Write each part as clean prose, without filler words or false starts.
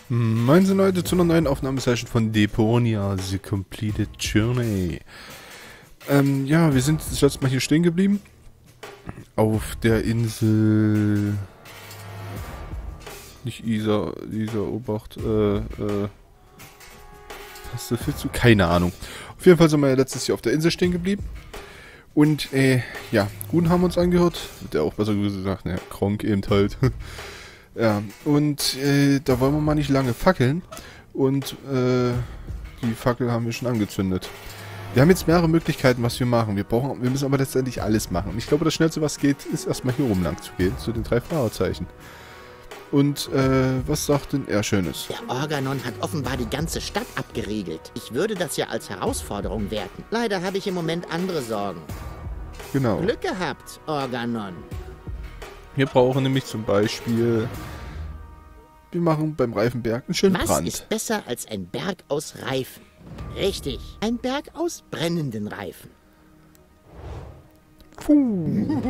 Moin Leute zu einer neuen Aufnahmesession von Deponia, The Completed Journey. Ja, wir sind das letzte Mal hier stehen geblieben. Auf der Insel... Nicht Isar, Obacht, hast du viel zu? Keine Ahnung. Auf jeden Fall sind wir ja letztes Jahr auf der Insel stehen geblieben. Und, ja, Gun haben wir uns angehört. Der auch besser gesagt, ne, Kronk eben halt. Ja, und da wollen wir mal nicht lange fackeln. Und die Fackel haben wir schon angezündet. Wir haben jetzt mehrere Möglichkeiten, was wir machen. Wir müssen aber letztendlich alles machen. Ich glaube, das Schnellste, was geht, ist erstmal hier rum lang zu gehen, zu den 3 Fragezeichen. Und was sagt denn er Schönes? Der Organon hat offenbar die ganze Stadt abgeriegelt. Ich würde das ja als Herausforderung werten. Leider habe ich im Moment andere Sorgen. Genau. Glück gehabt, Organon. Wir brauchen nämlich zum Beispiel... Wir machen beim Reifenberg einen schönen Brand. Was ist besser als ein Berg aus Reifen? Richtig, ein Berg aus brennenden Reifen. Puh.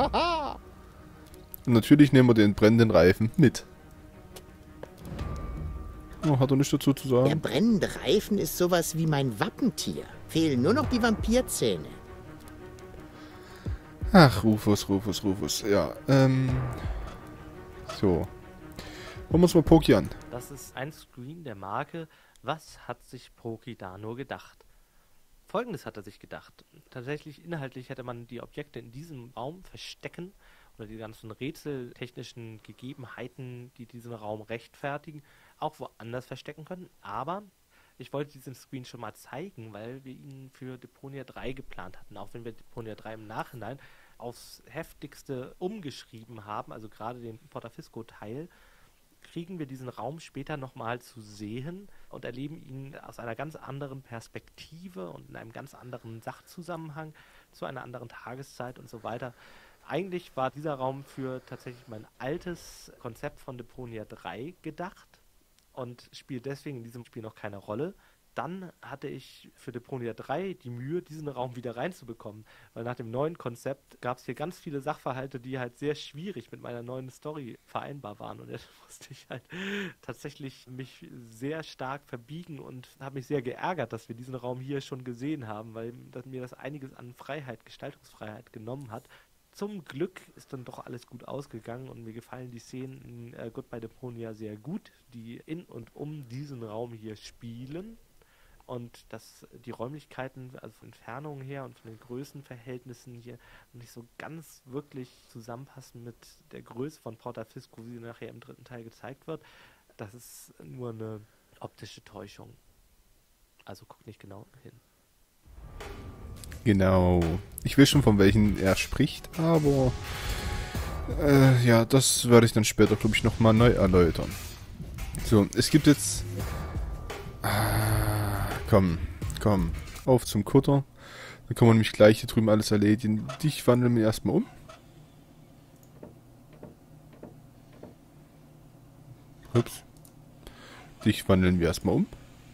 Und natürlich nehmen wir den brennenden Reifen mit. Oh, hat er nichts dazu zu Der sagen? brennende Reifen ist sowas wie mein Wappentier. Fehlen nur noch die Vampirzähne. Ach, Rufus. Ja, so. Wollen wir uns mal Poki an. Das ist ein Screen der Marke Was hat sich Poki da nur gedacht? Folgendes hat er sich gedacht. Tatsächlich inhaltlich hätte man die Objekte in diesem Raum verstecken oder die ganzen rätseltechnischen Gegebenheiten, die diesen Raum rechtfertigen, auch woanders verstecken können. Aber ich wollte diesen Screen schon mal zeigen, weil wir ihn für Deponia 3 geplant hatten. Auch wenn wir Deponia 3 im Nachhinein aufs Heftigste umgeschrieben haben, also gerade den Portafisco-Teil, kriegen wir diesen Raum später nochmal zu sehen und erleben ihn aus einer ganz anderen Perspektive und in einem ganz anderen Sachzusammenhang, zu einer anderen Tageszeit und so weiter. Eigentlich war dieser Raum für tatsächlich mein altes Konzept von Deponia 3 gedacht und spielt deswegen in diesem Spiel noch keine Rolle. Dann hatte ich für Deponia 3 die Mühe, diesen Raum wieder reinzubekommen, weil nach dem neuen Konzept gab es hier ganz viele Sachverhalte, die halt sehr schwierig mit meiner neuen Story vereinbar waren und jetzt musste ich halt tatsächlich mich sehr stark verbiegen und habe mich sehr geärgert, dass wir diesen Raum hier schon gesehen haben, weil mir das einiges an Freiheit, Gestaltungsfreiheit genommen hat. Zum Glück ist dann doch alles gut ausgegangen und mir gefallen die Szenen in Goodbye Deponia sehr gut, die in und um diesen Raum hier spielen. Und dass die Räumlichkeiten, also von Entfernungen her und von den Größenverhältnissen hier nicht so ganz wirklich zusammenpassen mit der Größe von Portafisco, wie sie nachher im 3. Teil gezeigt wird, das ist nur eine optische Täuschung. Also guckt nicht genau hin. Genau. Ich weiß schon, von welchen er spricht, aber... ja, das werde ich dann später, glaube ich, nochmal neu erläutern. So, es gibt jetzt... Komm, auf zum Kutter. Dann können wir nämlich gleich hier drüben alles erledigen. Dich wandeln wir erstmal um. Ups. Dich wandeln wir erstmal um.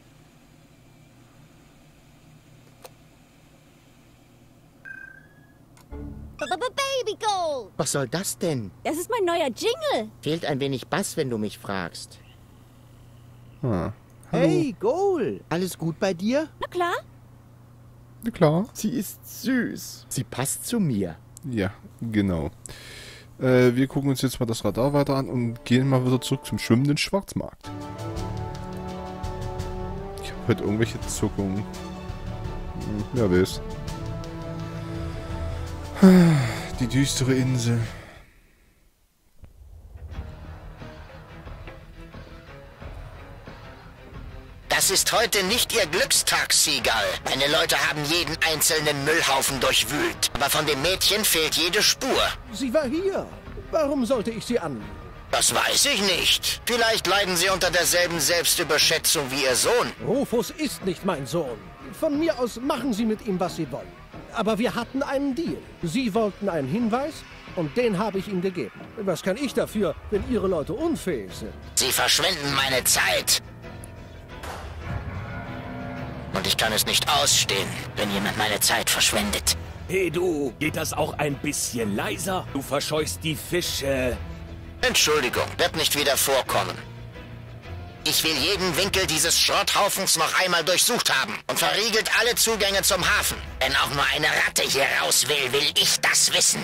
Baby Gold! Was soll das denn? Das ist mein neuer Jingle. Fehlt ein wenig Bass, wenn du mich fragst. Ah. Hey, Goal! Alles gut bei dir? Na klar. Ja, klar. Sie ist süß. Sie passt zu mir. Ja, genau. Wir gucken uns jetzt mal das Radar weiter an und gehen mal wieder zurück zum schwimmenden Schwarzmarkt. Ich habe heute irgendwelche Zuckungen. Wer weiß. Die düstere Insel. Das ist heute nicht Ihr Glückstag, Seagull. Meine Leute haben jeden einzelnen Müllhaufen durchwühlt. Aber von dem Mädchen fehlt jede Spur. Sie war hier. Warum sollte ich sie anlügen? Das weiß ich nicht. Vielleicht leiden Sie unter derselben Selbstüberschätzung wie Ihr Sohn. Rufus ist nicht mein Sohn. Von mir aus machen Sie mit ihm, was Sie wollen. Aber wir hatten einen Deal. Sie wollten einen Hinweis und den habe ich Ihnen gegeben. Was kann ich dafür, wenn Ihre Leute unfähig sind? Sie verschwenden meine Zeit. Und ich kann es nicht ausstehen, wenn jemand meine Zeit verschwendet. Hey du, geht das auch ein bisschen leiser? Du verscheuchst die Fische. Entschuldigung, wird nicht wieder vorkommen. Ich will jeden Winkel dieses Schrotthaufens noch einmal durchsucht haben und verriegelt alle Zugänge zum Hafen. Wenn auch nur eine Ratte hier raus will, will ich das wissen.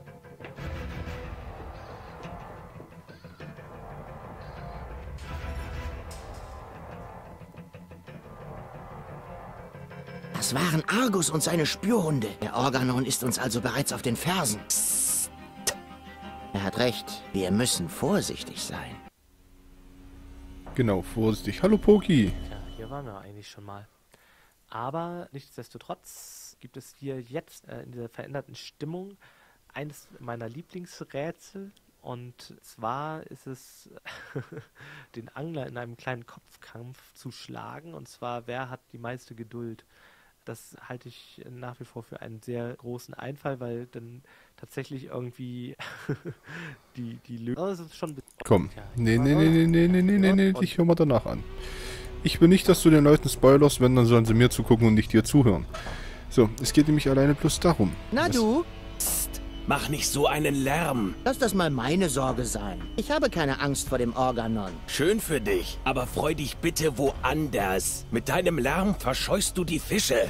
Das waren Argus und seine Spürhunde. Der Organon ist uns also bereits auf den Fersen. Psst. Er hat recht. Wir müssen vorsichtig sein. Genau, vorsichtig. Hallo Poki. Ja, hier waren wir eigentlich schon mal. Aber nichtsdestotrotz gibt es hier jetzt in dieser veränderten Stimmung eines meiner Lieblingsrätsel. Und zwar ist es, den Angler in einem kleinen Kopfkampf zu schlagen. Und zwar, wer hat die meiste Geduld? Das halte ich nach wie vor für einen sehr großen Einfall, weil dann tatsächlich irgendwie die Lösung... Oh, das ist schon... Komm. Ja, Nee, ich höre mal danach an. Ich will nicht, dass du den Leuten spoilerst, wenn, dann sollen sie mir zugucken und nicht dir zuhören. So, es geht nämlich alleine bloß darum. Na dass- du, Mach nicht so einen Lärm. lass das mal meine Sorge sein. Ich habe keine Angst vor dem Organon. Schön für dich, aber freu dich bitte woanders. Mit deinem Lärm verscheust du die Fische.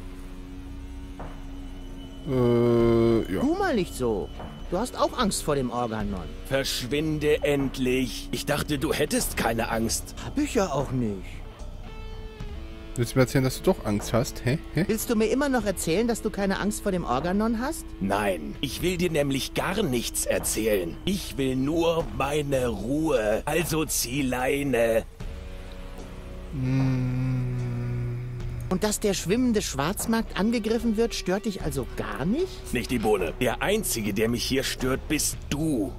Ja. Tu mal nicht so. Du hast auch Angst vor dem Organon. Verschwinde endlich. Ich dachte, du hättest keine Angst. Hab ich ja auch nicht. Willst du mir erzählen, dass du doch Angst hast? Hä? Willst du mir immer noch erzählen, dass du keine Angst vor dem Organon hast? Nein, ich will dir nämlich gar nichts erzählen. Ich will nur meine Ruhe. Also zieh Leine. Und dass der schwimmende Schwarzmarkt angegriffen wird, stört dich also gar nicht? Nicht die Bohne. Der Einzige, der mich hier stört, bist du.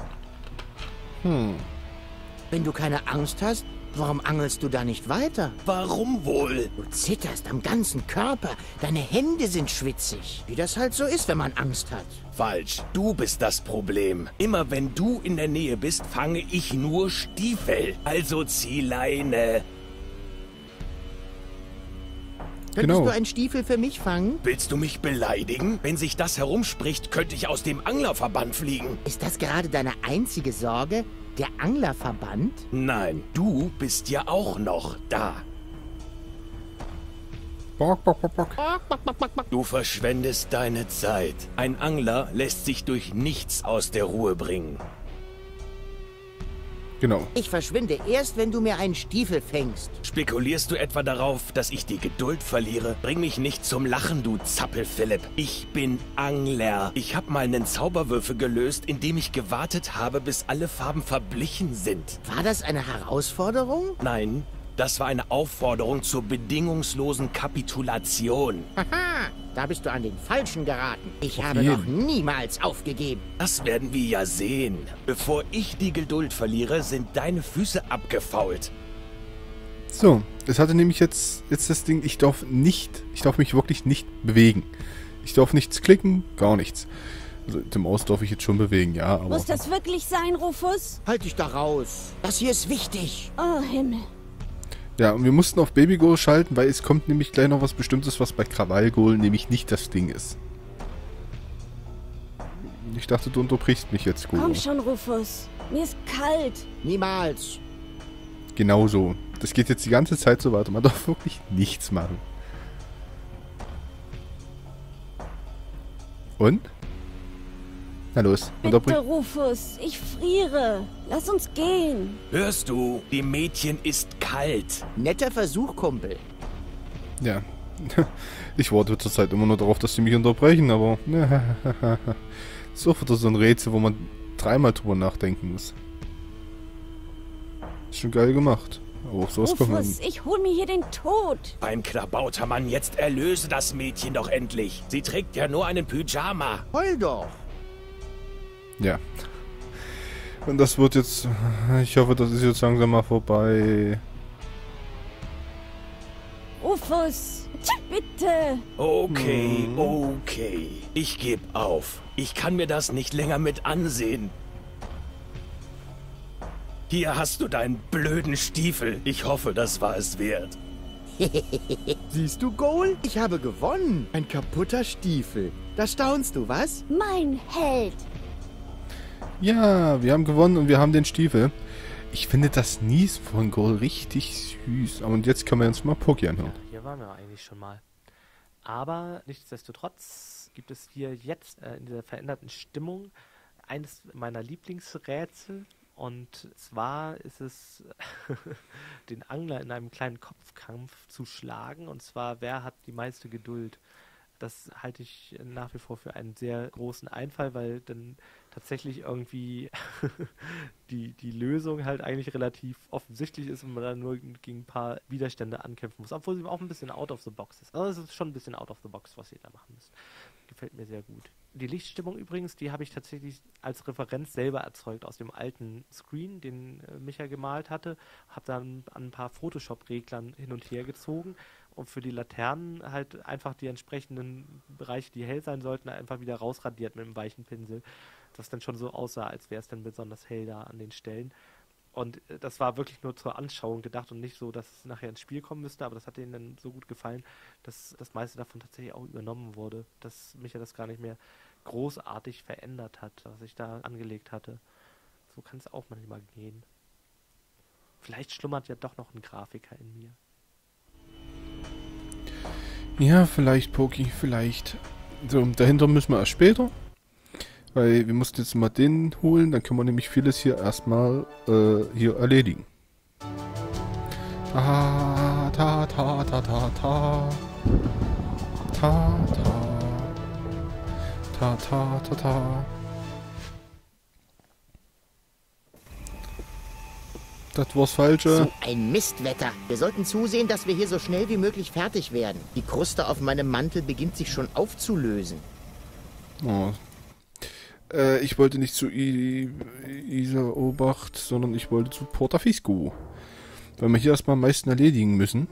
Wenn du keine Angst hast, warum angelst du da nicht weiter? Warum wohl? Du zitterst am ganzen Körper, deine Hände sind schwitzig. Wie das halt so ist, wenn man Angst hat. Falsch. Du bist das Problem. Immer wenn du in der Nähe bist, fange ich nur Stiefel. Also zieh Leine. Könntest Genau. du einen Stiefel für mich fangen? Willst du mich beleidigen? Wenn sich das herumspricht, könnte ich aus dem Anglerverband fliegen. Ist das gerade deine einzige Sorge? Der Anglerverband? Nein, du bist ja auch noch da. Bock, bock, bock, bock. Du verschwendest deine Zeit. Ein Angler lässt sich durch nichts aus der Ruhe bringen. Genau. Ich verschwinde erst, wenn du mir einen Stiefel fängst. Spekulierst du etwa darauf, dass ich die Geduld verliere? Bring mich nicht zum Lachen, du Zappel, Philipp. Ich bin Angler. Ich habe mal einen Zauberwürfel gelöst, indem ich gewartet habe, bis alle Farben verblichen sind. War das eine Herausforderung? Nein, das war eine Aufforderung zur bedingungslosen Kapitulation. Haha, da bist du an den Falschen geraten. Ich Auf habe jeden. noch niemals aufgegeben. Das werden wir ja sehen. Bevor ich die Geduld verliere, sind deine Füße abgefault. So, es hatte nämlich jetzt das Ding, ich darf mich wirklich nicht bewegen. Ich darf nichts klicken, gar nichts. Also die Maus darf ich jetzt schon bewegen, ja, aber... Muss das wirklich sein, Rufus? Halt dich da raus. Das hier ist wichtig. Oh, Himmel. Ja, und wir mussten auf Baby Goal schalten, weil es kommt nämlich gleich noch was Bestimmtes, was bei Krawall Goal nämlich nicht das Ding ist. Ich dachte, du unterbrichst mich jetzt, Goal. Komm schon, Rufus. Mir ist kalt. Niemals. Genau so. Das geht jetzt die ganze Zeit so weiter. Man darf wirklich nichts machen. Und? Na los, Bitte, unterbrich. Rufus. Ich friere. Lass uns gehen. Hörst du? Dem Mädchen ist kalt. Netter Versuch, Kumpel. Ja. Ich warte zurzeit immer nur darauf, dass sie mich unterbrechen, aber... So wird das so ein Rätsel, wo man dreimal drüber nachdenken muss. Ist schon geil gemacht. Aber auf sowas kommt man... Rufus, ich hol mir hier den Tod. Beim Klabautermann, jetzt erlöse das Mädchen doch endlich. Sie trägt ja nur einen Pyjama. Heul doch. Ja. Und das wird jetzt... Ich hoffe, das ist jetzt langsam mal vorbei. Rufus, bitte. Okay, okay. Ich geb auf. Ich kann mir das nicht länger mit ansehen. Hier hast du deinen blöden Stiefel. Ich hoffe, das war es wert. Siehst du, Goal? Ich habe gewonnen. Ein kaputter Stiefel. Da staunst du, was? Mein Held. Ja, wir haben gewonnen und wir haben den Stiefel. Ich finde das Nies von Goal richtig süß. Und jetzt können wir uns mal Poki anhören. Ja, hier waren wir eigentlich schon mal. Aber nichtsdestotrotz gibt es hier jetzt in dieser veränderten Stimmung eines meiner Lieblingsrätsel. Und zwar ist es, den Angler in einem kleinen Kopfkampf zu schlagen. Und zwar, wer hat die meiste Geduld? Das halte ich nach wie vor für einen sehr großen Einfall, weil dann tatsächlich irgendwie die Lösung halt eigentlich relativ offensichtlich ist und man dann nur gegen ein paar Widerstände ankämpfen muss. Obwohl sie auch ein bisschen out of the box ist. Also es ist schon ein bisschen out of the box, was ihr da machen müsst. Gefällt mir sehr gut. Die Lichtstimmung übrigens, die habe ich tatsächlich als Referenz selber erzeugt aus dem alten Screen, den Micha gemalt hatte. Habe dann an ein paar Photoshop-Reglern hin und her gezogen und für die Laternen halt einfach die entsprechenden Bereiche, die hell sein sollten, einfach wieder rausradiert mit einem weichen Pinsel. Das dann schon so aussah, als wäre es dann besonders hell da an den Stellen. Und das war wirklich nur zur Anschauung gedacht und nicht so, dass es nachher ins Spiel kommen müsste, aber das hat denen dann so gut gefallen, dass das meiste davon tatsächlich auch übernommen wurde, dass mich ja das gar nicht mehr großartig verändert hat, was ich da angelegt hatte. So kann es auch manchmal gehen. Vielleicht schlummert ja doch noch ein Grafiker in mir. Ja, vielleicht, Poki, vielleicht. So, dahinter müssen wir erst später. Weil wir mussten jetzt mal den holen, dann können wir nämlich vieles hier erstmal hier erledigen. Ta ta ta ta ta ta. Ta ta. Ta ta ta ta. Das war's Falsche. So ein Mistwetter. Wir sollten zusehen, dass wir hier so schnell wie möglich fertig werden. Die Kruste auf meinem Mantel beginnt sich schon aufzulösen. Oh. Ich wollte nicht zu Isar Obacht, sondern ich wollte zu Portafisco. Weil wir hier erstmal am meisten erledigen müssen.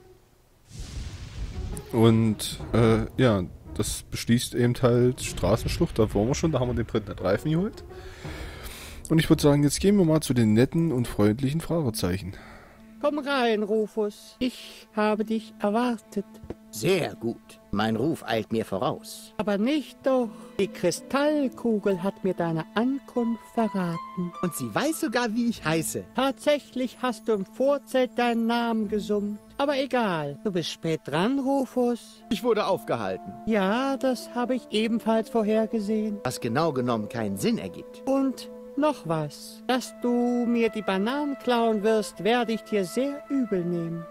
Und, ja, das beschließt eben halt Straßenschlucht. Da waren wir schon, da haben wir den dritten Reifen geholt. Und ich würde sagen, jetzt gehen wir mal zu den netten und freundlichen Fragezeichen. Komm rein, Rufus. Ich habe dich erwartet. Sehr gut. Mein Ruf eilt mir voraus. Aber nicht doch. Die Kristallkugel hat mir deine Ankunft verraten. Und sie weiß sogar, wie ich heiße. Tatsächlich hast du im Vorzelt deinen Namen gesummt. Aber egal, du bist spät dran, Rufus. Ich wurde aufgehalten. Ja, das habe ich ebenfalls vorhergesehen. Was genau genommen keinen Sinn ergibt. Und noch was. Dass du mir die Bananen klauen wirst, werde ich dir sehr übel nehmen.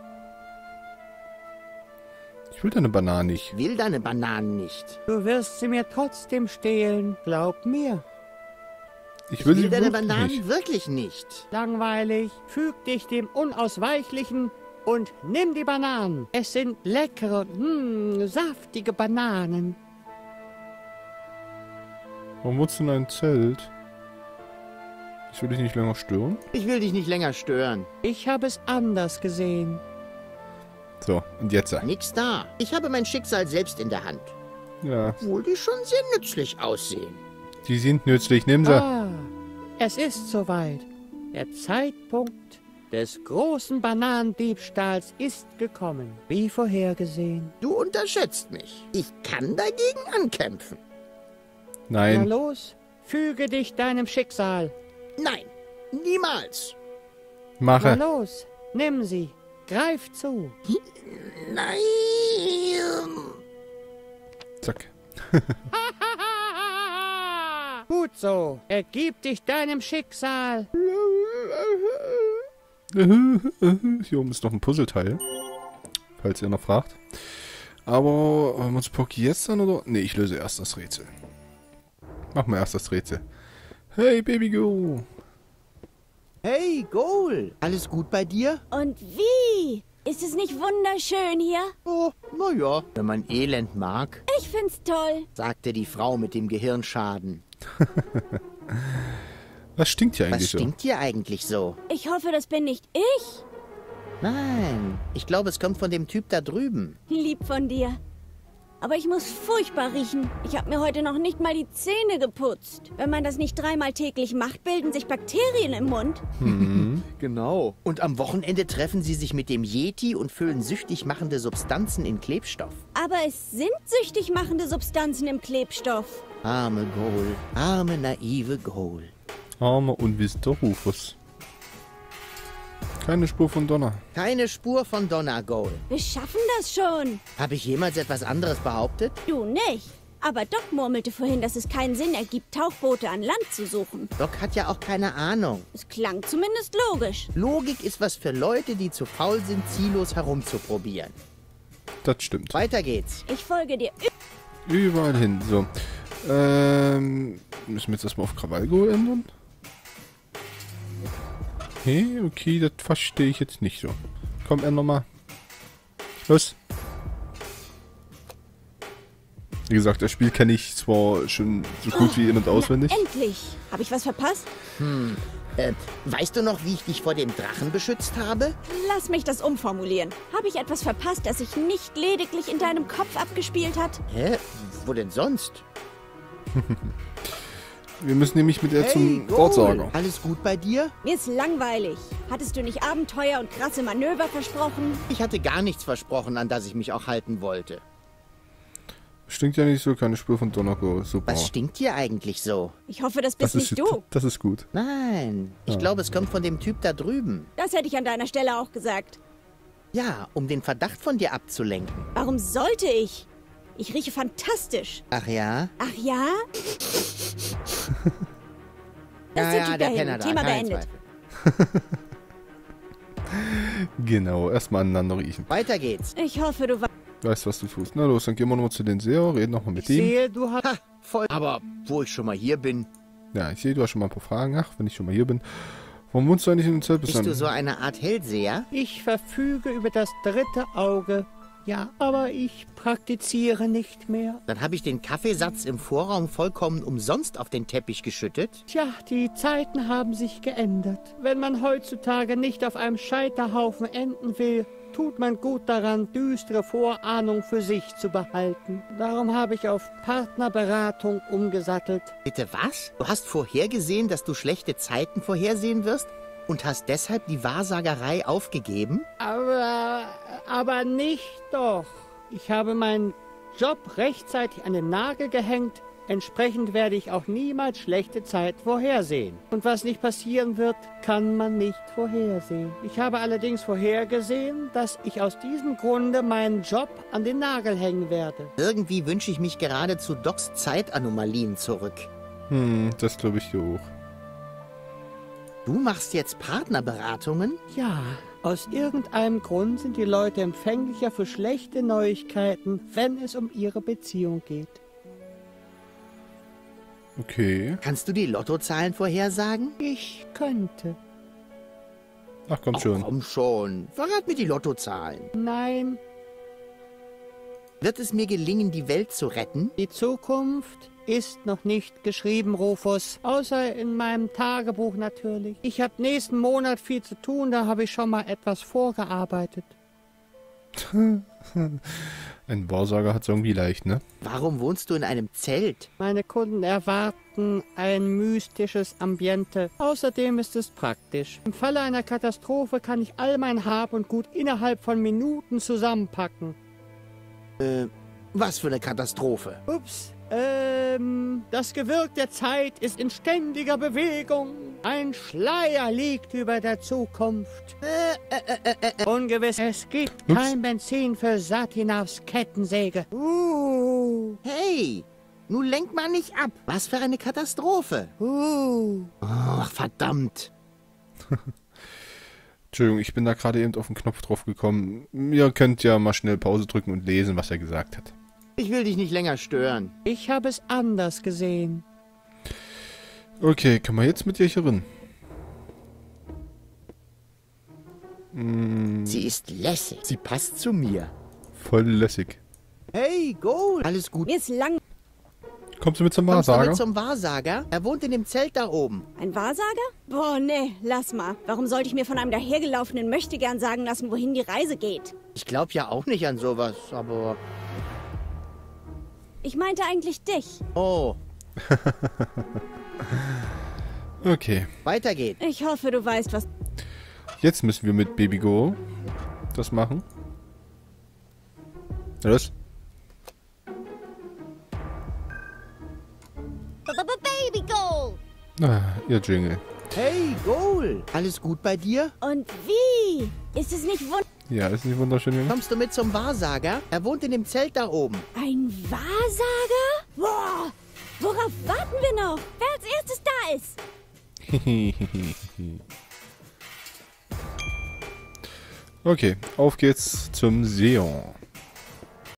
Ich will deine Banane nicht. Will deine Bananen nicht. Du wirst sie mir trotzdem stehlen, glaub mir. Ich will sie deine wirklich Bananen nicht. wirklich nicht. Langweilig, füg dich dem Unausweichlichen und nimm die Bananen. Es sind leckere, saftige Bananen. Warum wohnst du in einem Zelt? Ich will dich nicht länger stören. Ich will dich nicht länger stören. Ich habe es anders gesehen. So, und jetzt. Nix da. Ich habe mein Schicksal selbst in der Hand. Ja, Obwohl die schon sehr nützlich aussehen. die sind nützlich. Nimm sie. Ah, es ist soweit. Der Zeitpunkt des großen Bananendiebstahls ist gekommen, wie vorhergesehen. Du unterschätzt mich. Ich kann dagegen ankämpfen. Na Nein. los, füge dich deinem Schicksal. Nein, niemals. Na Mache. los, nimm sie. Greif zu. Nein. Zack. Gut so. Ergib dich deinem Schicksal. Hier oben ist noch ein Puzzleteil. Falls ihr noch fragt. Aber wollen wir uns Poki jetzt an oder? Ne, ich löse erst das Rätsel. Machen wir erst das Rätsel. Hey, Baby Go. Hey, Goal. Alles gut bei dir? Und wie? Ist es nicht wunderschön hier? Oh, naja. Wenn man Elend mag, Ich find's toll. sagte die Frau mit dem Gehirnschaden. Was stinkt hier Was eigentlich so? stinkt hier eigentlich so? Ich hoffe, das bin nicht ich. Nein, ich glaube, es kommt von dem Typ da drüben. Lieb von dir. Aber ich muss furchtbar riechen. Ich habe mir heute noch nicht mal die Zähne geputzt. Wenn man das nicht 3-mal täglich macht, bilden sich Bakterien im Mund. Genau. Und am Wochenende treffen sie sich mit dem Yeti und füllen süchtig machende Substanzen in Klebstoff. Aber es sind süchtig machende Substanzen im Klebstoff. Arme Goal, arme naive Goal. Armer unwissender Rufus. Keine Spur von Donner. Keine Spur von Donnergoal. Wir schaffen das schon. Habe ich jemals etwas anderes behauptet? Du nicht. Aber Doc murmelte vorhin, dass es keinen Sinn ergibt, Tauchboote an Land zu suchen. Doc hat ja auch keine Ahnung. Es klang zumindest logisch. Logik ist was für Leute, die zu faul sind, ziellos herumzuprobieren. Das stimmt. Weiter geht's. Ich folge dir. Überall hin. So. Müssen wir jetzt erstmal auf Krawallgo ändern? Okay, das verstehe ich jetzt nicht so. Komm, ändern mal. Los. Wie gesagt, das Spiel kenne ich zwar schon so gut wie in- und auswendig. Na, endlich. Habe ich was verpasst? Weißt du noch, wie ich dich vor dem Drachen beschützt habe? Lass mich das umformulieren. Habe ich etwas verpasst, das sich nicht lediglich in deinem Kopf abgespielt hat? Hä? Wo denn sonst? Wir müssen nämlich mit ihr zum Wortsager. Alles gut bei dir? Mir ist langweilig. Hattest du nicht Abenteuer und krasse Manöver versprochen? Ich hatte gar nichts versprochen, an das ich mich auch halten wollte. Stinkt ja nicht so, keine Spur von Donnergo. Super. Was stinkt hier eigentlich so? Ich hoffe, das bist nicht du. Das ist gut. Nein, ich glaube, es kommt von dem Typ da drüben. Das hätte ich an deiner Stelle auch gesagt. Ja, um den Verdacht von dir abzulenken. Warum sollte ich? Ich rieche fantastisch. Ach ja? Ach ja? Das ist der Typ da hinten. Thema kein beendet. Zweifel. Genau, erstmal aneinander riechen. Weiter geht's. Ich hoffe, du weißt. Weißt, was du tust. Na los, dann gehen wir nochmal zu den Seher, reden nochmal mit ihm. Sehe, du hast... Ha, voll. Aber wo ich schon mal hier bin, Ja, ich sehe, du hast schon mal ein paar Fragen. Ach, wenn ich schon mal hier bin. Warum wohnst du eigentlich in dem Zelt? bist du so eine Art Hellseher? Ich verfüge über das 3. Auge. Ja, aber ich praktiziere nicht mehr. Dann habe ich den Kaffeesatz im Vorraum vollkommen umsonst auf den Teppich geschüttet. Tja, die Zeiten haben sich geändert. Wenn man heutzutage nicht auf einem Scheiterhaufen enden will, tut man gut daran, düstere Vorahnung für sich zu behalten. Darum habe ich auf Partnerberatung umgesattelt. Bitte was? Du hast vorhergesehen, dass du schlechte Zeiten vorhersehen wirst? Und hast deshalb die Wahrsagerei aufgegeben? Aber nicht doch. Ich habe meinen Job rechtzeitig an den Nagel gehängt. Entsprechend werde ich auch niemals schlechte Zeit vorhersehen. Und was nicht passieren wird, kann man nicht vorhersehen. Ich habe allerdings vorhergesehen, dass ich aus diesem Grunde meinen Job an den Nagel hängen werde. Irgendwie wünsche ich mich gerade zu Docs Zeitanomalien zurück. Das glaube ich dir auch. Du machst jetzt Partnerberatungen? Ja, aus irgendeinem Grund sind die Leute empfänglicher für schlechte Neuigkeiten, wenn es um ihre Beziehung geht. Okay. Kannst du die Lottozahlen vorhersagen? Ich könnte. Ach, komm schon. Komm schon. Verrat mir die Lottozahlen. Nein, Wird es mir gelingen, die Welt zu retten? die Zukunft ist noch nicht geschrieben, Rufus. Außer in meinem Tagebuch natürlich. Ich habe nächsten Monat viel zu tun, da habe ich schon mal etwas vorgearbeitet. Ein Wahrsager hat es irgendwie leicht, ne? Warum wohnst du in einem Zelt? Meine Kunden erwarten ein mystisches Ambiente. Außerdem ist es praktisch. Im Falle einer Katastrophe kann ich all mein Hab und Gut innerhalb von Minuten zusammenpacken. Was für eine Katastrophe. Ups, das Gewirk der Zeit ist in ständiger Bewegung. Ein Schleier liegt über der Zukunft. Ungewiss, es gibt kein Benzin für Satinavs Kettensäge. Hey, nun lenk mal nicht ab. Was für eine Katastrophe. Ach, verdammt. Entschuldigung, ich bin da gerade eben auf den Knopf drauf gekommen. Ihr könnt ja mal schnell Pause drücken und lesen, was er gesagt hat. Ich will dich nicht länger stören. Ich habe es anders gesehen. Okay, können wir jetzt mit ihr hier rein? Sie ist lässig. Sie passt zu mir. Voll lässig. Hey, Gold. Alles gut. Mir ist lang. Kommst du mit zum Kommst du Wahrsager? mit zum Wahrsager? Er wohnt in dem Zelt da oben. Ein Wahrsager? Boah, nee, lass mal. Warum sollte ich mir von einem dahergelaufenen Möchtegern sagen lassen, wohin die Reise geht? Ich glaube ja auch nicht an sowas, aber... Ich meinte eigentlich dich. Oh, Okay. weiter geht's. Ich hoffe, du weißt, was... Jetzt müssen wir mit Baby Go das machen. Los. Baby Go! Ah, ihr Jingle. Hey, Goal! Alles gut bei dir? Und wie? Ist es nicht Ja, ist nicht wunderschön, Junge? Kommst du mit zum Wahrsager? Er wohnt in dem Zelt da oben. ein Wahrsager? Boah, worauf warten wir noch? Wer als erstes da ist? Okay, auf geht's zum Seon.